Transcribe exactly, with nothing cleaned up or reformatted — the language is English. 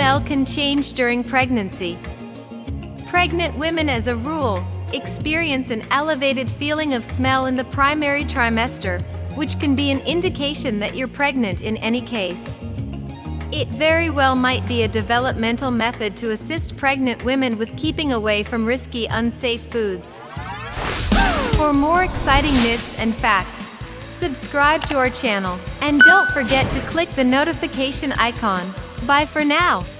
smell can change during pregnancy. Pregnant women, as a rule, experience an elevated feeling of smell in the primary trimester, which can be an indication that you're pregnant in any case. It very well might be a developmental method to assist pregnant women with keeping away from risky, unsafe foods. For more exciting myths and facts, subscribe to our channel, and don't forget to click the notification icon. Bye for now.